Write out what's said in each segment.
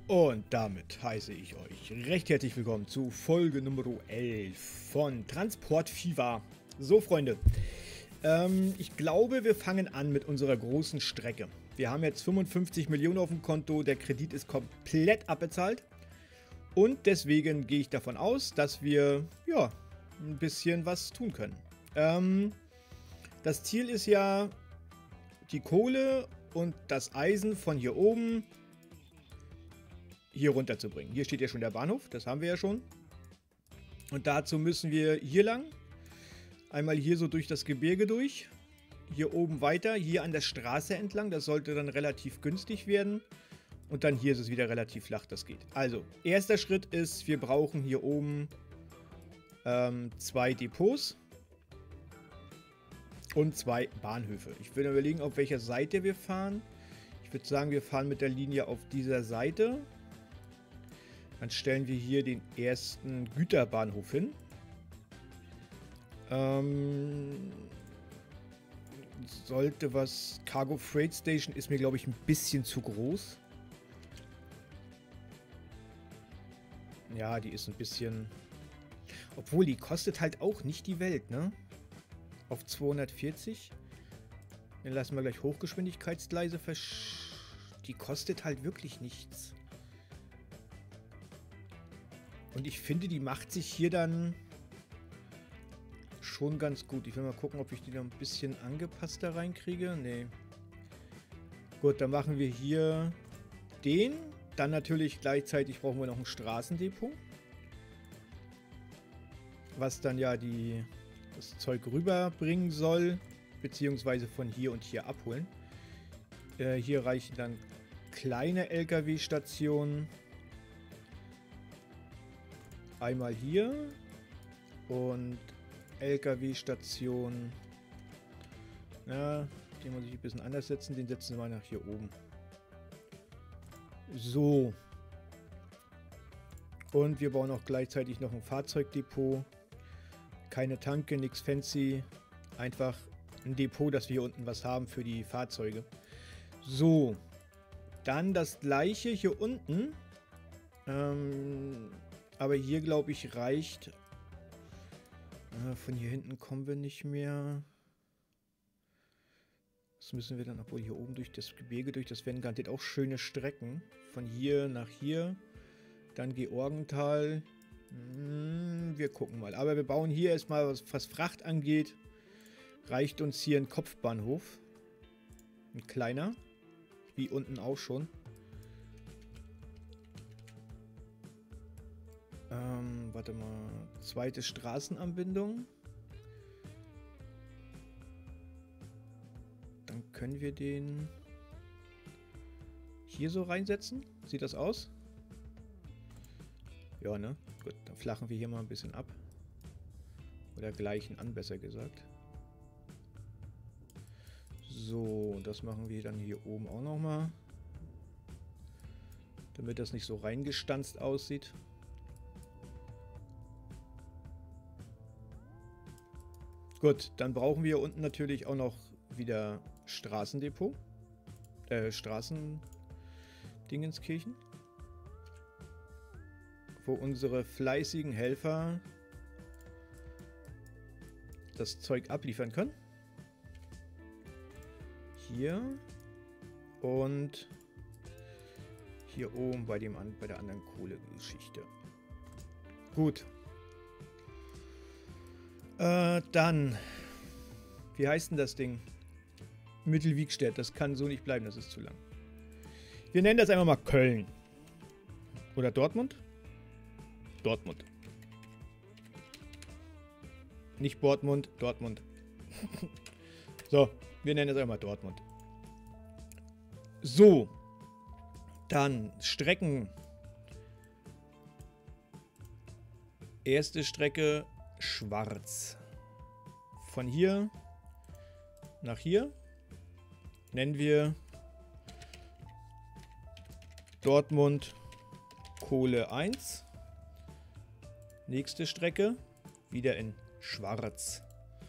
Und damit heiße ich euch recht herzlich willkommen zu Folge Nummer 11 von Transport Fever. So, Freunde, ich glaube, wir fangen an mit unserer großen Strecke. Wir haben jetzt 55 Millionen auf dem Konto, der Kredit ist komplett abbezahlt. Und deswegen gehe ich davon aus, dass wir, ja, ein bisschen was tun können. Das Ziel ist ja, die Kohle und das Eisen von hier oben hier runter zu bringen. Hier steht ja schon der Bahnhof, das haben wir ja schon. Und dazu müssen wir hier lang. Einmal hier so durch das Gebirge durch. Hier oben weiter, hier an der Straße entlang. Das sollte dann relativ günstig werden. Und dann hier ist es wieder relativ flach, das geht. Also, erster Schritt ist, wir brauchen hier oben 2 Depots und 2 Bahnhöfe. Ich würde überlegen, auf welcher Seite wir fahren. Ich würde sagen, wir fahren mit der Linie auf dieser Seite. Dann stellen wir hier den ersten Güterbahnhof hin. Sollte was... Cargo Freight Station ist mir, glaube ich, ein bisschen zu groß. Ja, die ist ein bisschen... Obwohl, die kostet halt auch nicht die Welt, ne? Auf 240. Dann lassen wir gleich Hochgeschwindigkeitsgleise Die kostet halt wirklich nichts. Und ich finde, die macht sich hier dann schon ganz gut. Ich will mal gucken, ob ich die noch ein bisschen angepasster reinkriege. Nee. Gut, dann machen wir hier den. Dann natürlich gleichzeitig brauchen wir noch ein Straßendepot. Was dann ja das Zeug rüberbringen soll. Beziehungsweise von hier und hier abholen. Hier reichen dann kleine LKW-Stationen. Einmal hier und LKW-Station. Ja, den muss ich ein bisschen anders setzen. Den setzen wir nach hier oben. So. Und wir bauen auch gleichzeitig noch ein Fahrzeugdepot. Keine Tanke, nichts fancy. Einfach ein Depot, dass wir hier unten was haben für die Fahrzeuge. So. Dann das gleiche hier unten. Aber hier, glaube ich, reicht... von hier hinten kommen wir nicht mehr. Das müssen wir dann, obwohl hier oben durch das Gebirge, durch das werden garantiert auch schöne Strecken. Von hier nach hier. Dann Georgental. Wir gucken mal. Aber wir bauen hier erstmal, was Fracht angeht, reicht uns hier ein Kopfbahnhof. Ein kleiner. Wie unten auch schon. Warte mal. Zweite Straßenanbindung. Dann können wir den hier so reinsetzen. Sieht das aus? Ja, ne? Gut, dann flachen wir hier mal ein bisschen ab. Oder gleichen an, besser gesagt. So, das machen wir dann hier oben auch nochmal. Damit das nicht so reingestanzt aussieht. Gut, dann brauchen wir unten natürlich auch noch wieder Straßendepot. Straßendingenskirchen. Wo unsere fleißigen Helfer das Zeug abliefern können. Hier. Und hier oben bei der anderen Kohlegeschichte. Gut. Dann, wie heißt denn das Ding? Mittelwiegstedt, das kann so nicht bleiben, das ist zu lang. Wir nennen das einfach mal Köln. Oder Dortmund? Dortmund. Nicht Bortmund, Dortmund. So, wir nennen das einfach mal Dortmund. So, dann Strecken. Erste Strecke Schwarz. Von hier nach hier nennen wir Dortmund Kohle 1. Nächste Strecke wieder in Schwarz.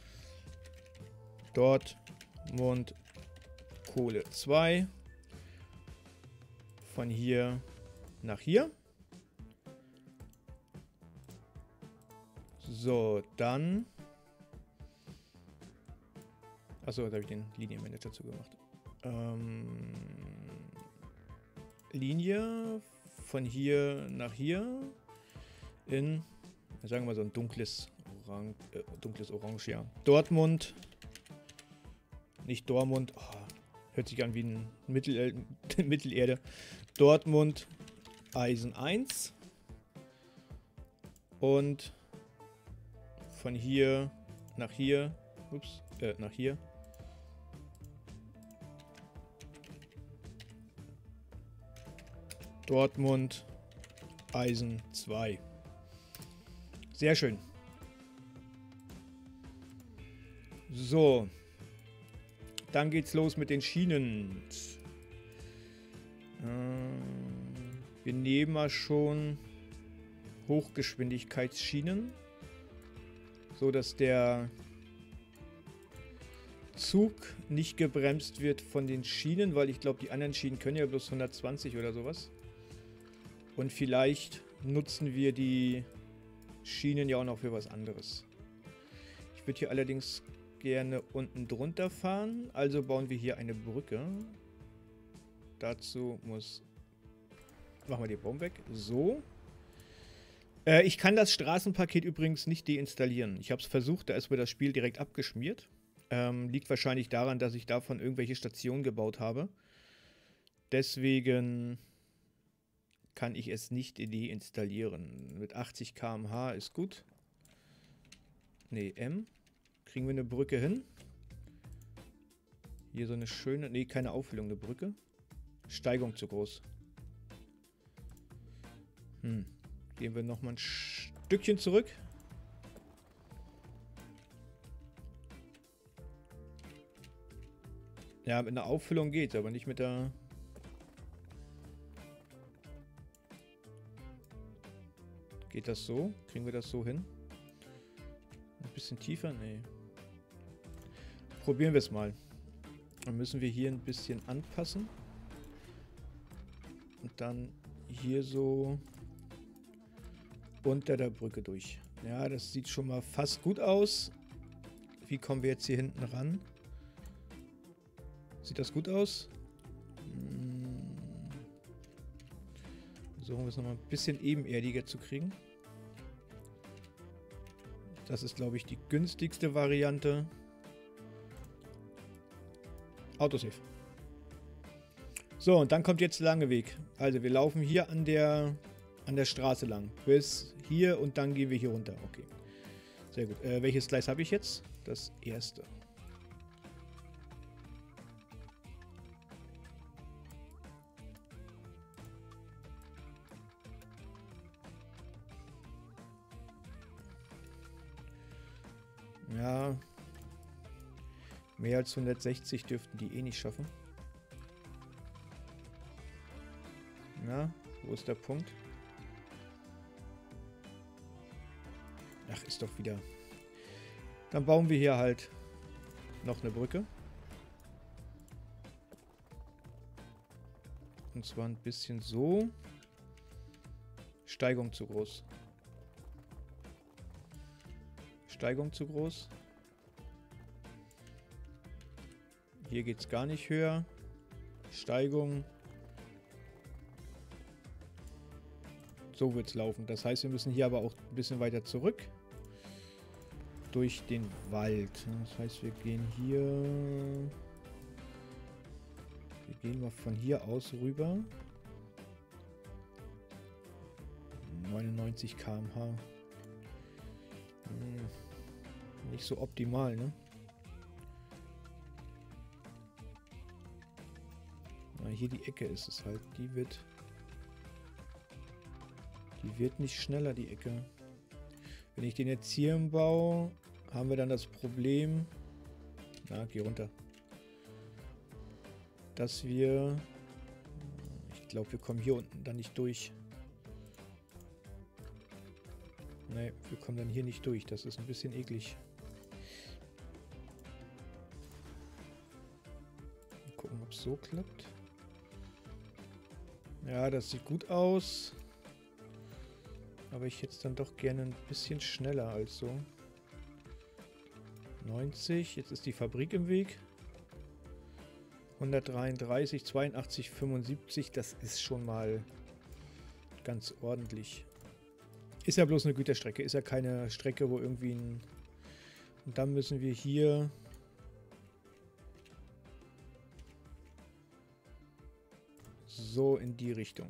Dortmund Kohle 2. Von hier nach hier. So, dann... Achso, da habe ich den Linienmanager zugemacht. Linie von hier nach hier in, sagen wir mal, so ein dunkles Orange, ja. Dortmund, nicht Dortmund, oh, hört sich an wie ein Mittelerde. Dortmund, Eisen 1 und von hier nach hier, nach hier. Dortmund, Eisen 2. Sehr schön. So. Dann geht's los mit den Schienen. Wir nehmen mal schon Hochgeschwindigkeitsschienen, so dass der Zug nicht gebremst wird von den Schienen, weil ich glaube, die anderen Schienen können ja bloß 120 oder sowas. Und vielleicht nutzen wir die Schienen ja auch noch für was anderes. Ich würde hier allerdings gerne unten drunter fahren, also bauen wir hier eine Brücke. Dazu machen wir die Baum weg. So. Ich kann das Straßenpaket übrigens nicht deinstallieren. Ich habe es versucht, da ist mir das Spiel direkt abgeschmiert. Liegt wahrscheinlich daran, dass ich davon irgendwelche Stationen gebaut habe. Deswegen kann ich es nicht deinstallieren. Mit 80 km/h ist gut. Ne, M. Kriegen wir eine Brücke hin? Hier so eine schöne... Ne, keine Auffüllung, eine Brücke. Steigung zu groß. Gehen wir nochmal ein Stückchen zurück. Ja, mit einer Auffüllung geht's, aber nicht mit der... Geht das so? Kriegen wir das so hin? Ein bisschen tiefer? Nee. Probieren wir es mal. Dann müssen wir hier ein bisschen anpassen. Und dann hier so unter der Brücke durch. Ja, das sieht schon mal fast gut aus. Wie kommen wir jetzt hier hinten ran? Sieht das gut aus? Versuchen wir es nochmal ein bisschen ebenerdiger zu kriegen. Das ist, glaube ich, die günstigste Variante. Autosave. So, und dann kommt jetzt der lange Weg. Also wir laufen hier an der Straße lang. Bis hier und dann gehen wir hier runter. Okay. Sehr gut. Welches Gleis habe ich jetzt? Das erste. Ja, mehr als 160 dürften die eh nicht schaffen. Na, wo ist der Punkt? Ach, ist doch wieder... Dann bauen wir hier halt noch eine Brücke. Und zwar ein bisschen so. Steigung zu groß. Steigung zu groß. Hier geht es gar nicht höher. Steigung. So wird es laufen. Das heißt, wir müssen hier aber auch ein bisschen weiter zurück. Durch den Wald. Das heißt, wir gehen hier... Wir gehen mal von hier aus rüber. 99 km/h. Nicht so optimal, ne? Na, hier die Ecke ist es halt. Die wird nicht schneller, die Ecke. Wenn ich den jetzt hier baue, haben wir dann das Problem... Na, geh runter. Dass wir... Ich glaube, wir kommen hier unten dann nicht durch. Ne, wir kommen dann hier nicht durch. Das ist ein bisschen eklig. Mal gucken, ob es so klappt. Ja, das sieht gut aus. Aber ich hätte es dann doch gerne ein bisschen schneller als so. 90, jetzt ist die Fabrik im Weg. 133, 82, 75, das ist schon mal ganz ordentlich. Ist ja bloß eine Güterstrecke, ist ja keine Strecke, wo irgendwie ein... Und dann müssen wir hier... So in die Richtung.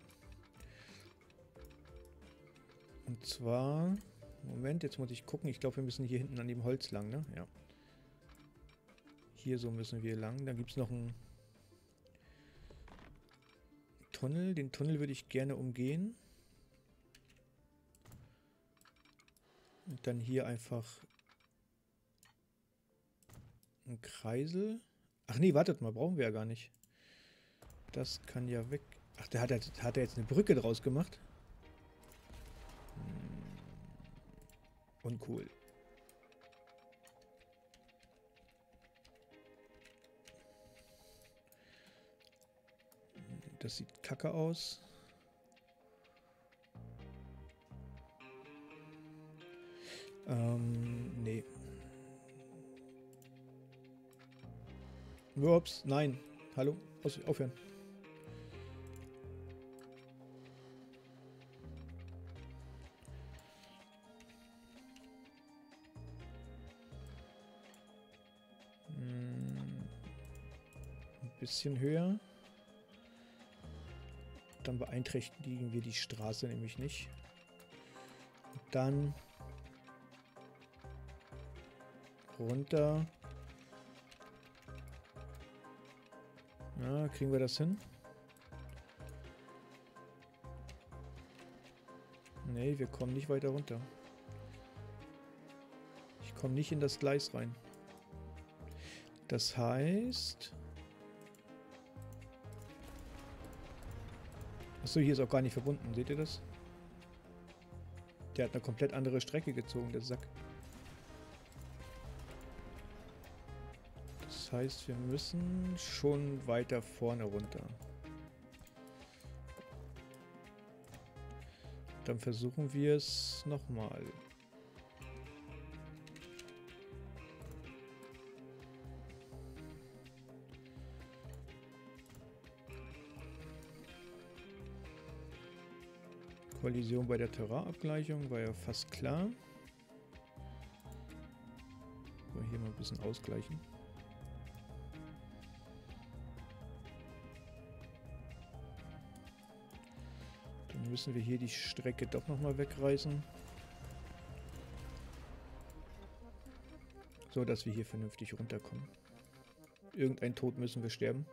Und zwar... Moment, jetzt muss ich gucken. Ich glaube, wir müssen hier hinten an dem Holz lang, ne? Ja. Hier so müssen wir lang. Dann gibt es noch einen Tunnel. Den Tunnel würde ich gerne umgehen. Und dann hier einfach ein Kreisel. Ach nee, wartet mal, brauchen wir ja gar nicht. Das kann ja weg. Ach, hat er jetzt eine Brücke draus gemacht? Uncool. Das sieht kacke aus. Nee. Ups, nein. Hallo? Aufhören. Ein bisschen höher. Dann beeinträchtigen wir die Straße nämlich nicht. Und dann runter. Ja, kriegen wir das hin? Nee, wir kommen nicht weiter runter. Ich komme nicht in das Gleis rein. Das heißt... Achso, hier ist auch gar nicht verbunden. Seht ihr das? Der hat eine komplett andere Strecke gezogen, der Sack. Das heißt, wir müssen schon weiter vorne runter. Dann versuchen wir es nochmal. Kollision bei der Terrainabgleichung war ja fast klar. So, hier mal ein bisschen ausgleichen. Dann müssen wir hier die Strecke doch nochmal wegreißen. So, dass wir hier vernünftig runterkommen. Irgendein Tod müssen wir sterben.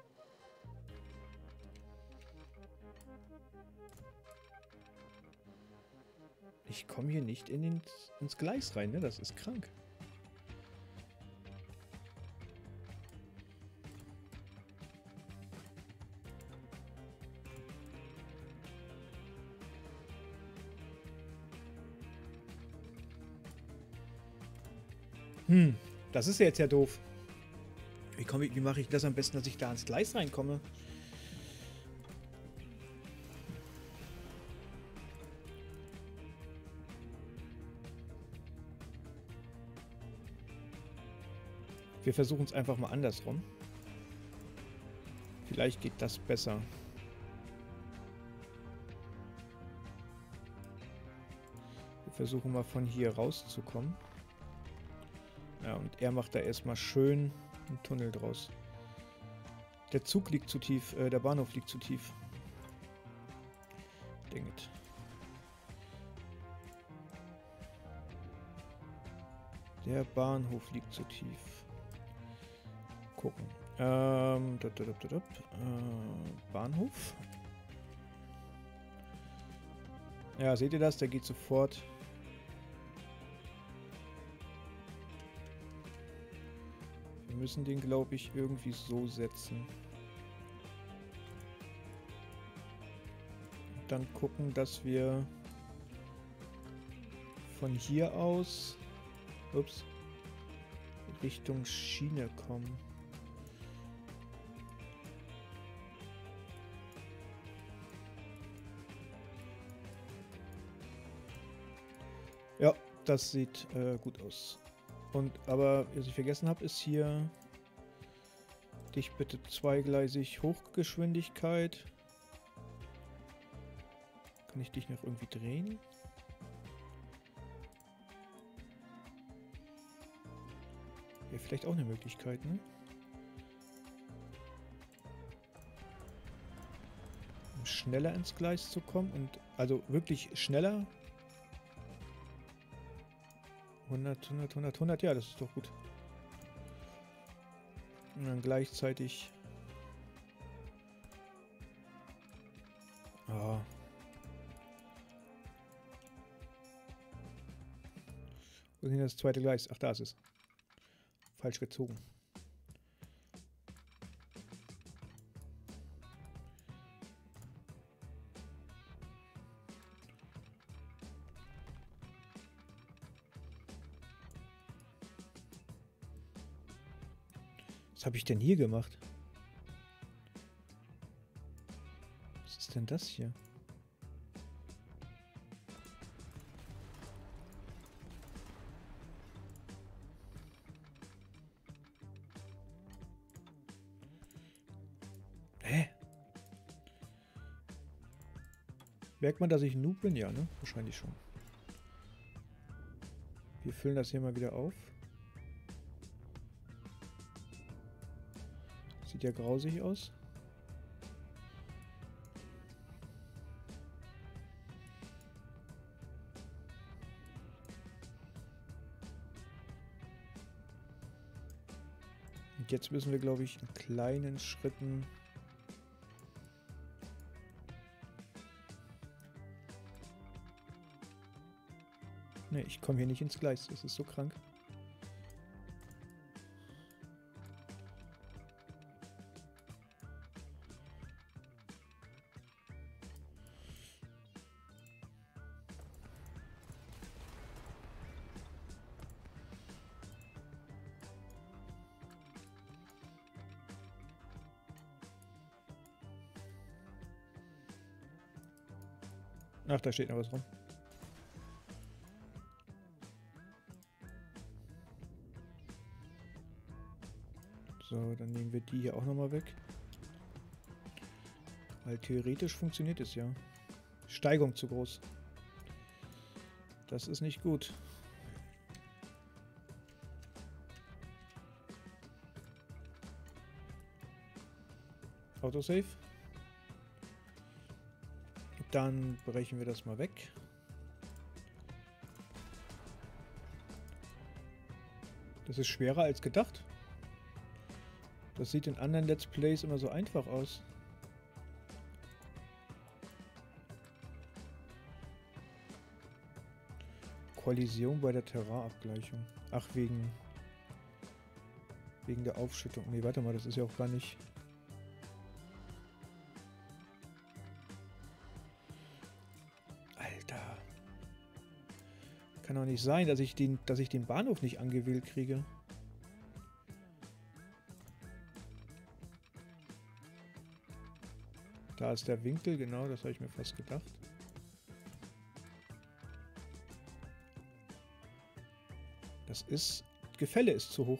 Ich komme hier nicht ins Gleis rein, ne? Das ist krank. Das ist ja jetzt ja doof. Wie mache ich das am besten, dass ich da ins Gleis reinkomme? Wir versuchen es einfach mal andersrum. Vielleicht geht das besser. Wir versuchen mal von hier rauszukommen. Ja, und er macht da erstmal schön einen Tunnel draus. Der Zug liegt zu tief, der Bahnhof liegt zu tief. Denkt. Der Bahnhof liegt zu tief. Gucken. Bahnhof. Ja, seht ihr das? Der geht sofort. Wir müssen den, glaube ich, irgendwie so setzen. Und dann gucken, dass wir von hier aus Richtung Schiene kommen. Ja, das sieht gut aus. Und aber, was ich vergessen habe, ist hier dich bitte zweigleisig Hochgeschwindigkeit. Kann ich dich noch irgendwie drehen? Wäre vielleicht auch eine Möglichkeit, ne? Um schneller ins Gleis zu kommen und also wirklich schneller. 100, 100, 100, 100, ja, das ist doch gut. Und dann gleichzeitig... Ah. Wo ist denn das zweite Gleis? Ach, da ist es. Falsch gezogen. Was habe ich denn hier gemacht? Was ist denn das hier? Hä? Merkt man, dass ich ein Noob bin? Ja, ne? Wahrscheinlich schon. Wir füllen das hier mal wieder auf. Sieht ja grausig aus. Und jetzt müssen wir, glaube ich, in kleinen Schritten... Ne, ich komme hier nicht ins Gleis. Das ist so krank. Ach, da steht noch was rum. So, dann nehmen wir die hier auch nochmal weg. Weil theoretisch funktioniert es ja. Steigung zu groß. Das ist nicht gut. Autosave. Dann brechen wir das mal weg. Das ist schwerer als gedacht. Das sieht in anderen Let's Plays immer so einfach aus. Kollision bei der Terrainabgleichung. Ach, wegen der Aufschüttung. Nee, warte mal, das ist ja auch gar nicht... Alter. Kann doch nicht sein, dass ich den Bahnhof nicht angewählt kriege. Da ist der Winkel, genau, das habe ich mir fast gedacht. Das Gefälle ist zu hoch.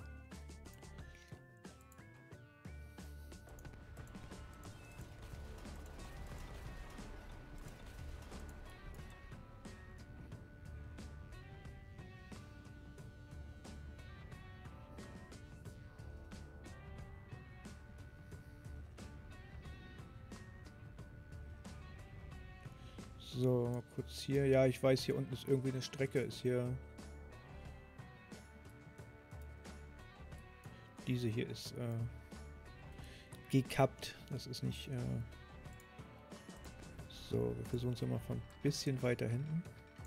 So, mal kurz hier. Ja, ich weiß, hier unten ist irgendwie eine Strecke. Ist hier... Diese hier ist gekappt. Das ist nicht... So, wir versuchen es mal von ein bisschen weiter hinten.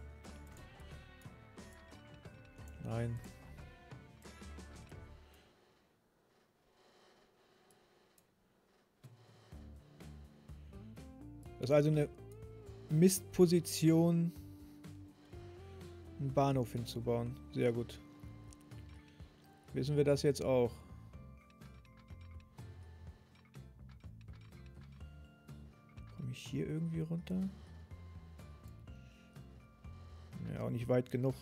Nein. Das ist also eine Mistposition, einen Bahnhof hinzubauen. Sehr gut. Wissen wir das jetzt auch? Komme ich hier irgendwie runter? Ja, auch nicht weit genug.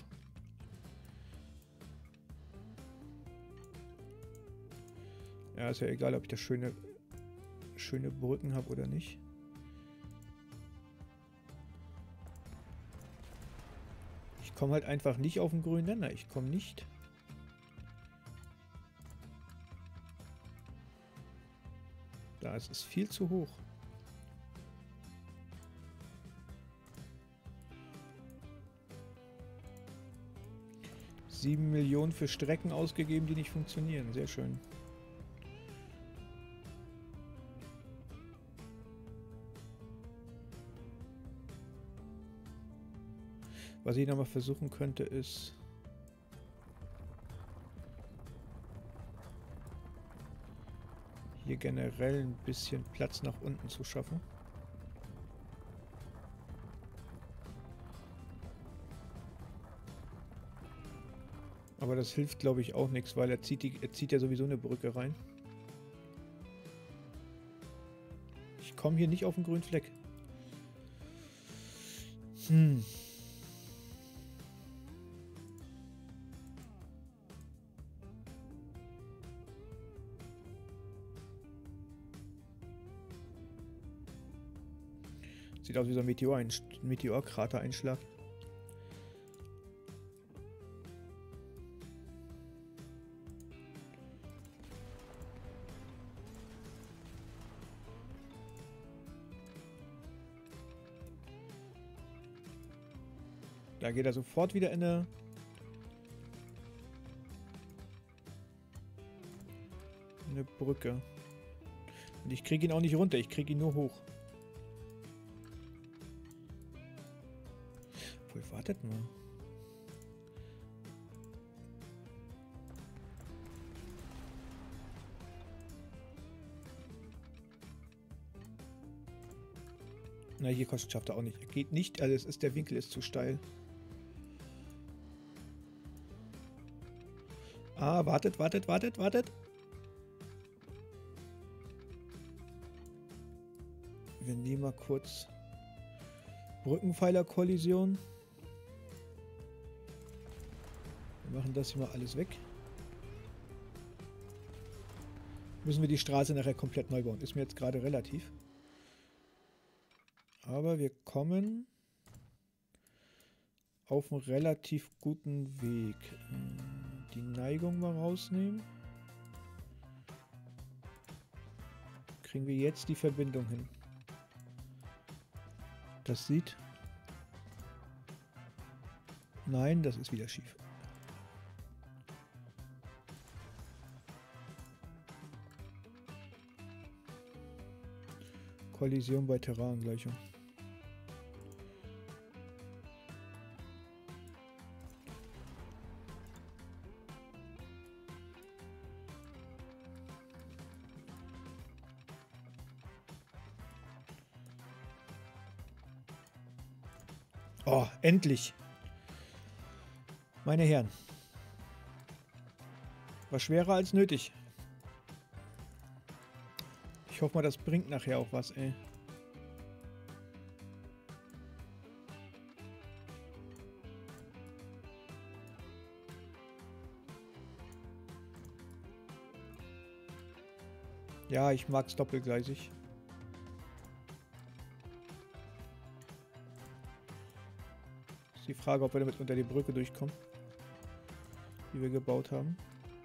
Ja, ist ja egal, ob ich da schöne Brücken habe oder nicht. Ich komme halt einfach nicht auf den grünen Nenner. Ich komme nicht. Da ist es viel zu hoch. $7 Millionen für Strecken ausgegeben, die nicht funktionieren. Sehr schön. Was ich nochmal versuchen könnte, ist hier generell ein bisschen Platz nach unten zu schaffen. Aber das hilft, glaube ich, auch nichts, weil er zieht ja sowieso eine Brücke rein. Ich komme hier nicht auf den grünen Fleck. Sieht aus wie so ein Meteorkrater-Einschlag. Da geht er sofort wieder in eine Brücke. Und ich kriege ihn auch nicht runter, ich kriege ihn nur hoch. Obwohl, wartet mal. Na, hier schafft er auch nicht. Er geht nicht, also der Winkel ist zu steil. Ah, wartet. Wir nehmen mal kurz Brückenpfeiler-Kollision. Wir machen das hier mal alles weg. Müssen wir die Straße nachher komplett neu bauen. Ist mir jetzt gerade relativ. Aber wir kommen auf einen relativ guten Weg. Die Neigung mal rausnehmen. Kriegen wir jetzt die Verbindung hin. Das sieht... Nein, das ist wieder schief. Kollision bei Terraingleichung. Oh, endlich! Meine Herren. War schwerer als nötig. Ich hoffe mal, das bringt nachher auch was, ey. Ja, ich mag's doppelgleisig. Ist die Frage, ob wir damit unter die Brücke durchkommen, die wir gebaut haben.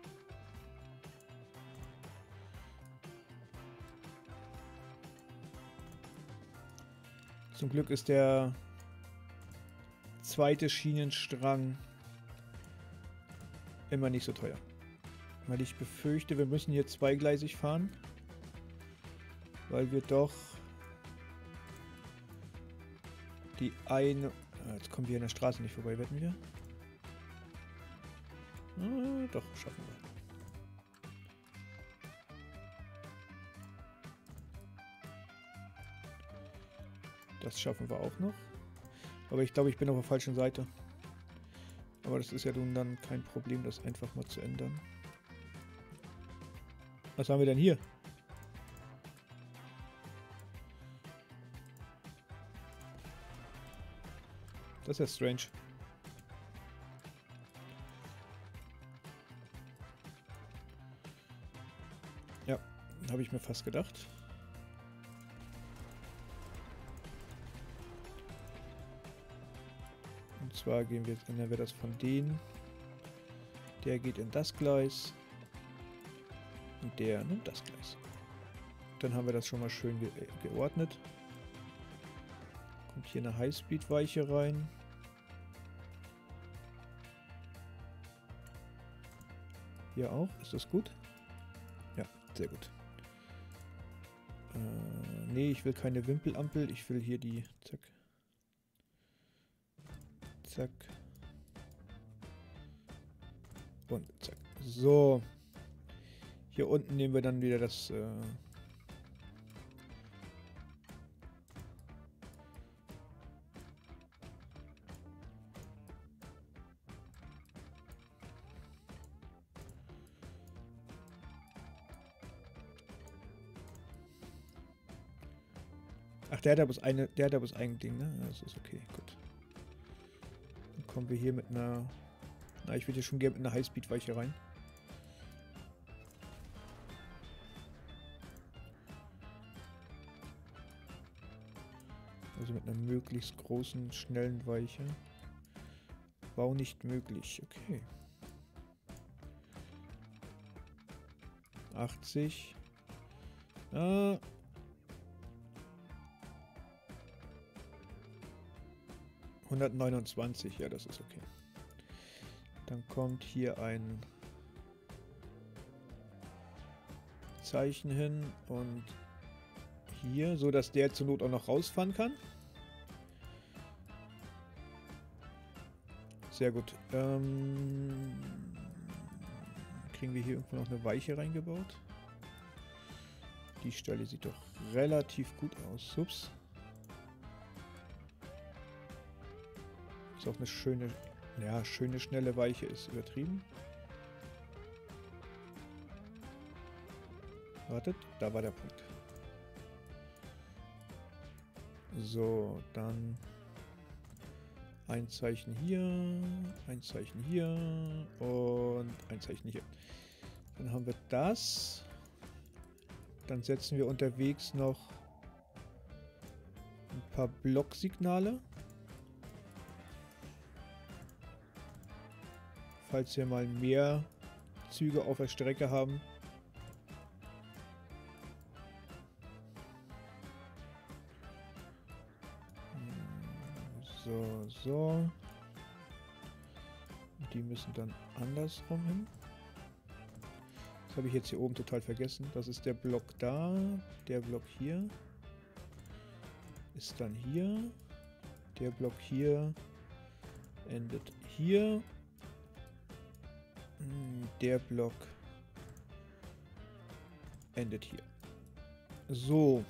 Zum Glück ist der zweite Schienenstrang immer nicht so teuer. Weil ich befürchte, wir müssen hier zweigleisig fahren. Weil wir doch die eine... Jetzt kommen wir an der Straße nicht vorbei, wetten wir? Doch, schaffen wir. Das schaffen wir auch noch. Aber ich glaube, ich bin auf der falschen Seite. Aber das ist ja nun dann kein Problem, das einfach mal zu ändern. Was haben wir denn hier? Das ist ja strange. Habe ich mir fast gedacht. Und zwar ändern wir das von denen. Der geht in das Gleis. Und der nimmt das Gleis. Dann haben wir das schon mal schön geordnet. Kommt hier eine Highspeed-Weiche rein. Hier auch. Ist das gut? Ja, sehr gut. Nee, ich will keine Wimpelampel. Ich will hier die... Zack. Zack. Und zack. So. Hier unten nehmen wir dann wieder das... Ach, der hat aber bloß ein Ding, ne? Das ist okay, gut. Dann kommen wir hier mit einer... Na, ich würde hier schon gerne mit einer Highspeed-Weiche rein. Also mit einer möglichst großen, schnellen Weiche. Bau nicht möglich, okay. 80. Ah... 129, ja, das ist okay. Dann kommt hier ein Zeichen hin und hier, so dass der zur Not auch noch rausfahren kann. Sehr gut. Kriegen wir hier irgendwo noch eine Weiche reingebaut? Die Stelle sieht doch relativ gut aus. Ups. Ist auch eine schöne, ja, schnelle Weiche ist übertrieben. Wartet, da war der Punkt. So, dann ein Zeichen hier und ein Zeichen hier. Dann haben wir das. Dann setzen wir unterwegs noch ein paar Blocksignale. Falls wir mal mehr Züge auf der Strecke haben. So. Die müssen dann andersrum hin. Das habe ich jetzt hier oben total vergessen. Das ist der Block da. Der Block hier. Ist dann hier. Der Block hier endet hier. Der Block endet hier. So.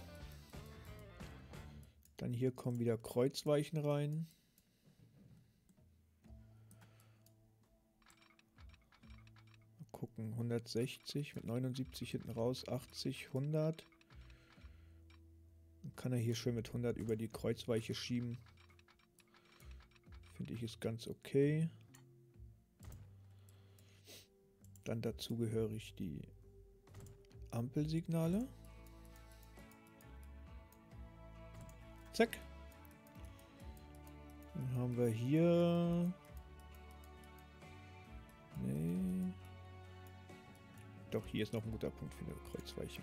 Dann hier kommen wieder Kreuzweichen rein. Mal gucken. 160 mit 79 hinten raus. 80, 100. Dann kann er hier schön mit 100 über die Kreuzweiche schieben. Finde ich ist ganz okay. Dann dazugehörig die Ampelsignale. Zack. Dann haben wir hier... Nee. Doch, hier ist noch ein guter Punkt für eine Kreuzweiche.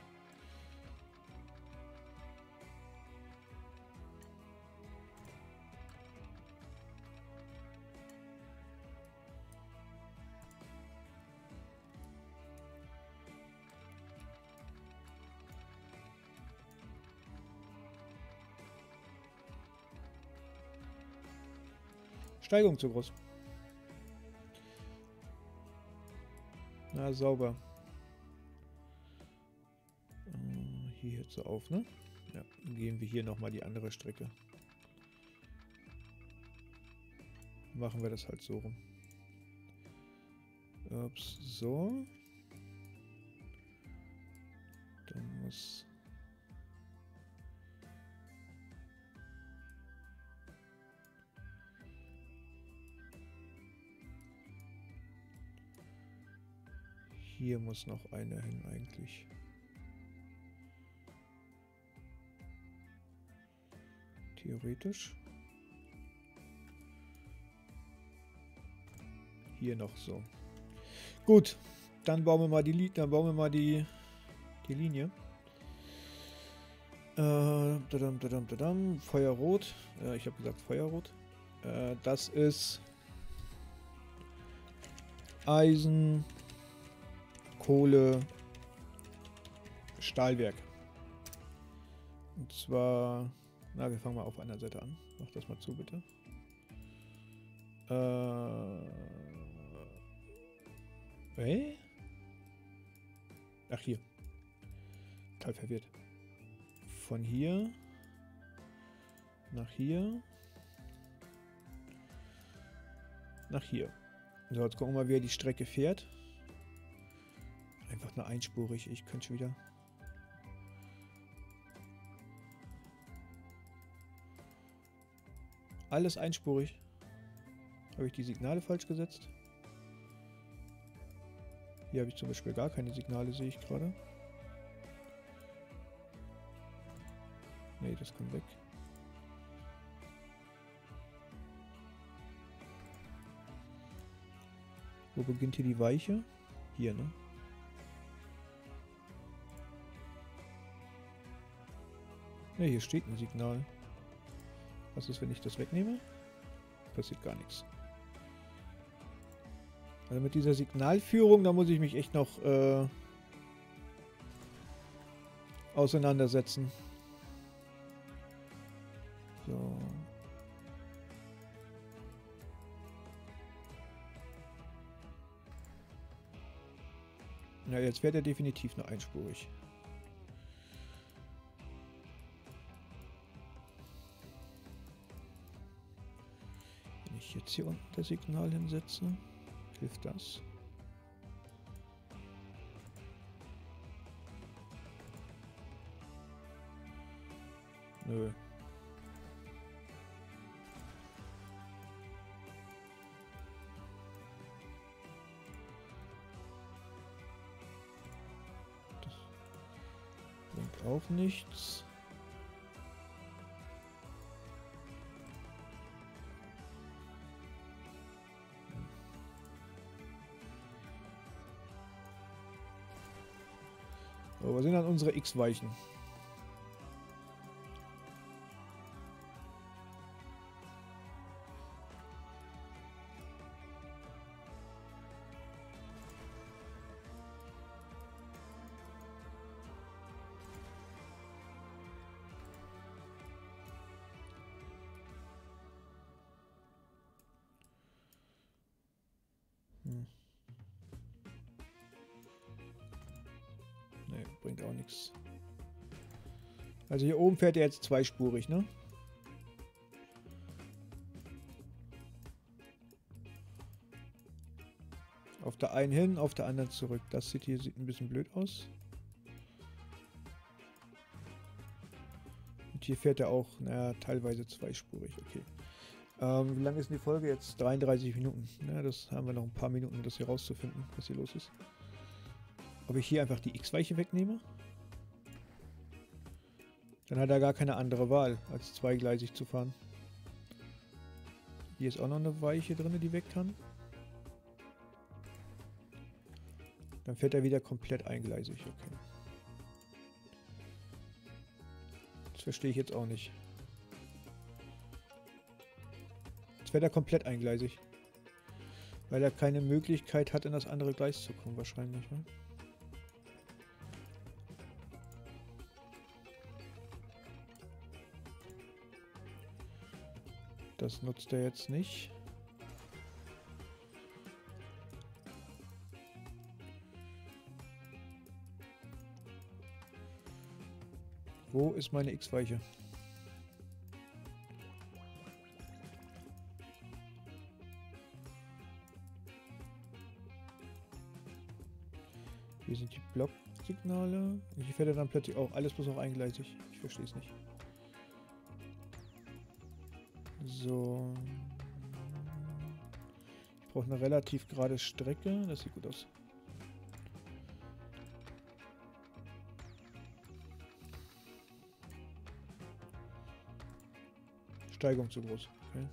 Steigung zu groß. Na, sauber. Hier hört so auf, ne? Ja, dann gehen wir hier nochmal die andere Strecke. Machen wir das halt so rum. Ups, so. Dann muss... Hier muss noch eine hin eigentlich. Theoretisch. Hier noch so. Gut, dann bauen wir mal die Linie. Feuerrot. Ich habe gesagt Feuerrot. Das ist Eisen, Kohle, Stahlwerk. Und zwar, na, wir fangen mal auf einer Seite an. Mach das mal zu, bitte. Ach, hier. Total verwirrt. Von hier nach hier. Nach hier. So, jetzt gucken wir mal, wie er die Strecke fährt. Einfach nur einspurig. Ich könnte schon wieder. Alles einspurig. Habe ich die Signale falsch gesetzt? Hier habe ich zum Beispiel gar keine Signale, sehe ich gerade. Nee, das kommt weg. Wo beginnt hier die Weiche? Hier, ne? Ne, hier steht ein Signal. Was ist, wenn ich das wegnehme? Passiert gar nichts. Also mit dieser Signalführung, da muss ich mich echt noch auseinandersetzen. So. Ja, jetzt wird er definitiv nur einspurig. Wenn ich jetzt hier unten das Signal hinsetze, hilft das? Nö. Auch nichts. So, wo sind dann unsere X-Weichen? Ne, bringt auch nichts. Also hier oben fährt er jetzt zweispurig, ne? Auf der einen hin, auf der anderen zurück. Das sieht ein bisschen blöd aus. Und hier fährt er auch, naja, teilweise zweispurig. Okay. Wie lange ist denn die Folge jetzt? 33 Minuten. Ja, das haben wir noch ein paar Minuten, um das hier rauszufinden, was hier los ist. Ob ich hier einfach die X-Weiche wegnehme? Dann hat er gar keine andere Wahl, als zweigleisig zu fahren. Hier ist auch noch eine Weiche drin, die weg kann. Dann fährt er wieder komplett eingleisig. Okay. Das verstehe ich jetzt auch nicht. Jetzt fährt er komplett eingleisig. Weil er keine Möglichkeit hat, in das andere Gleis zu kommen, wahrscheinlich. Ne? Das nutzt er jetzt nicht. Wo ist meine X-Weiche? Hier sind die Blocksignale. Hier fährt er dann plötzlich auch alles bloß noch eingleisig. Ich verstehe es nicht. So. Ich brauche eine relativ gerade Strecke. Das sieht gut aus. Steigung zu groß. Okay.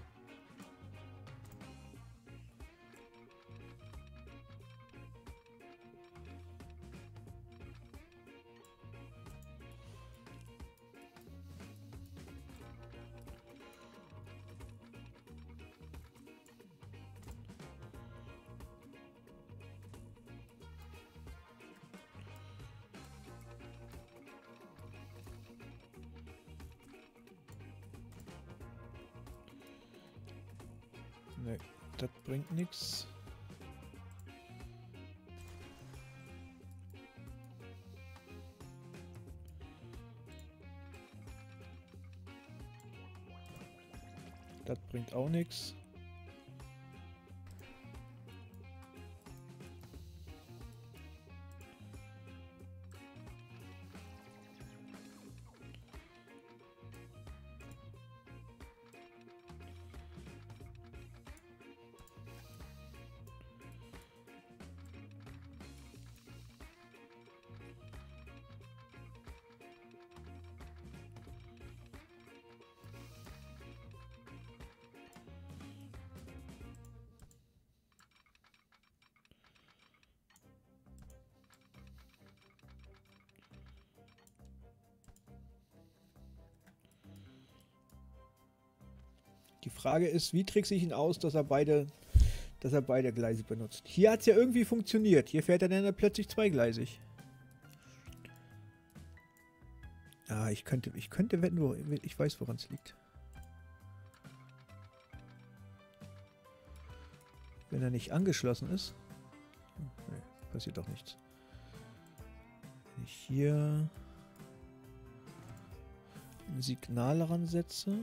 Ne, das bringt nichts. Das bringt auch nichts. Die Frage ist, wie trickse ich ihn aus, dass er beide Gleise benutzt. Hier hat es ja irgendwie funktioniert. Hier fährt er dann plötzlich zweigleisig. Ah, ich könnte wetten, wo ich weiß, woran es liegt. Wenn er nicht angeschlossen ist. Nee, passiert doch nichts. Wenn ich hier ein Signal ransetze,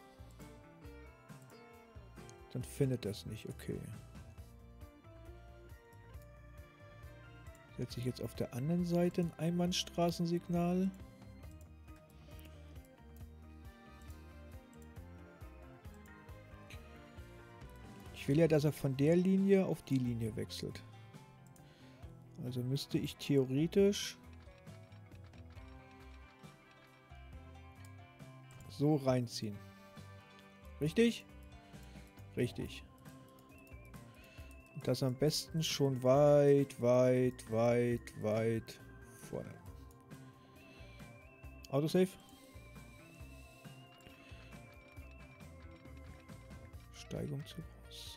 dann findet das nicht. Okay. Setze ich jetzt auf der anderen Seite ein Einbahnstraßensignal. Ich will ja, dass er von der Linie auf die Linie wechselt. Also müsste ich theoretisch so reinziehen. Richtig? Richtig. Und das am besten schon weit vorne. Autosave. Steigung zu groß.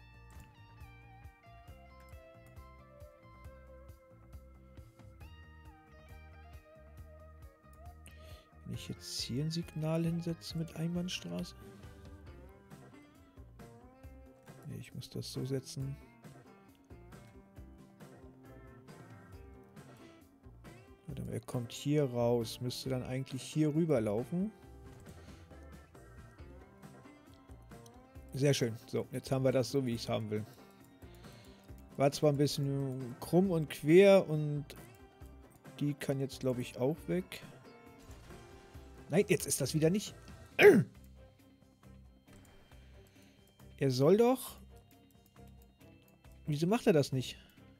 Wenn ich jetzt hier ein Signal hinsetze mit Einbahnstraße. Nee, ich muss das so setzen. Er kommt hier raus, müsste dann eigentlich hier rüber laufen. Sehr schön. So, jetzt haben wir das so, wie ich es haben will. War zwar ein bisschen krumm und quer und die kann jetzt, glaube ich, auch weg. Nein, jetzt ist das wieder nicht. Er soll doch... Wieso macht er das nicht?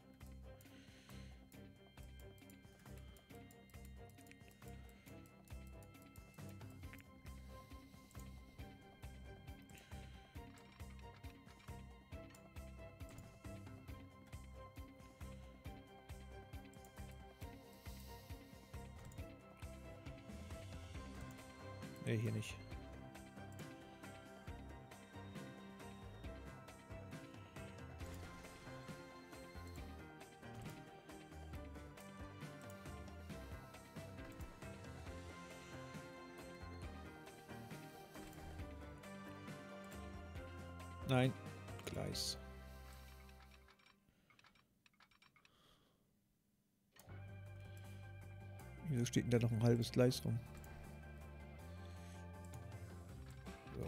Nee, hier nicht. Nein, Gleis. Wieso steht denn da noch ein halbes Gleis rum? So.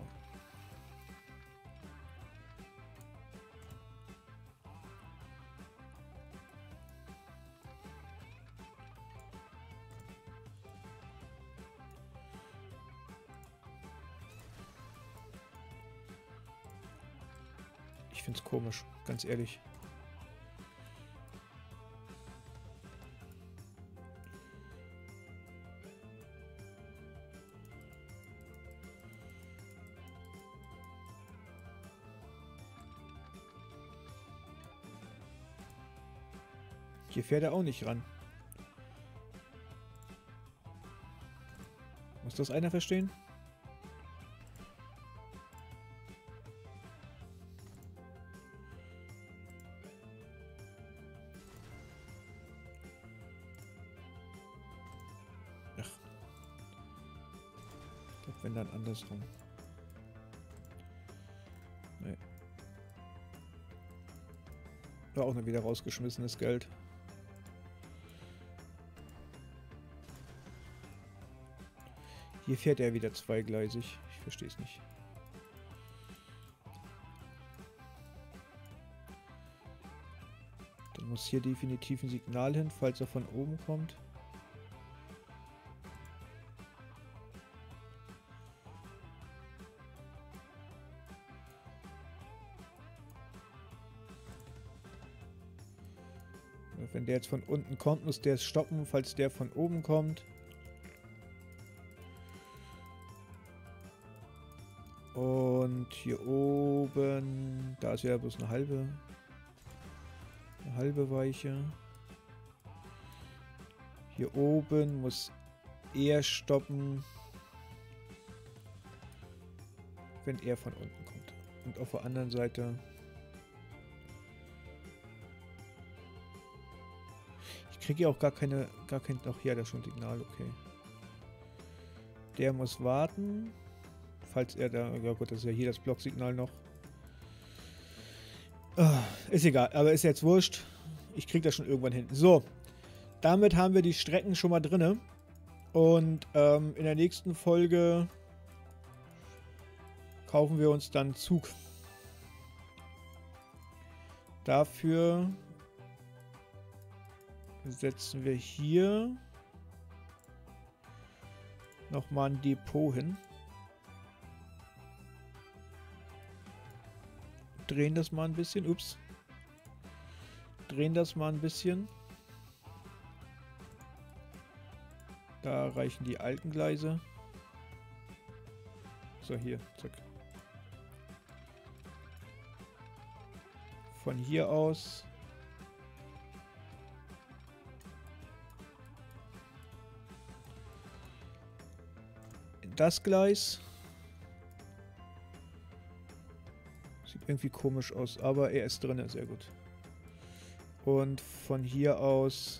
Ich find's komisch, ganz ehrlich. Hier fährt er auch nicht ran. Muss das einer verstehen? Ach. Ich glaube, wenn dann andersrum. Nee. War auch nur wieder rausgeschmissenes Geld. Hier fährt er wieder zweigleisig. Ich verstehe es nicht. Dann muss hier definitiv ein Signal hin, falls er von oben kommt. Wenn der jetzt von unten kommt, muss der es stoppen, falls der von oben kommt. Und hier oben, da ist ja bloß eine halbe Weiche. Hier oben muss er stoppen, wenn er von unten kommt. Und auf der anderen Seite... Ich kriege ja auch gar kein... Ach, hier hat er schon Signal, okay. Der muss warten. Falls er da... Ja gut, das ist ja hier das Blocksignal noch. Ist egal, aber ist jetzt wurscht. Ich kriege das schon irgendwann hin. So, damit haben wir die Strecken schon mal drinne. Und in der nächsten Folge kaufen wir uns dann Zug. Dafür setzen wir hier nochmal ein Depot hin. Drehen das mal ein bisschen. Ups. Drehen das mal ein bisschen. Da reichen die alten Gleise. So, hier. Zack. Von hier aus. In das Gleis. Sieht irgendwie komisch aus, aber er ist drin, sehr gut. Und von hier aus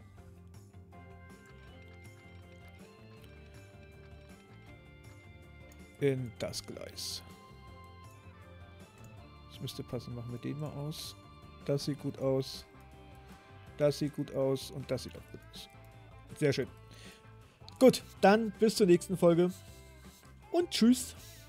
in das Gleis. Das müsste passen. Machen wir den mal aus. Das sieht gut aus. Das sieht gut aus. Und das sieht auch gut aus. Sehr schön. Gut, dann bis zur nächsten Folge. Und tschüss.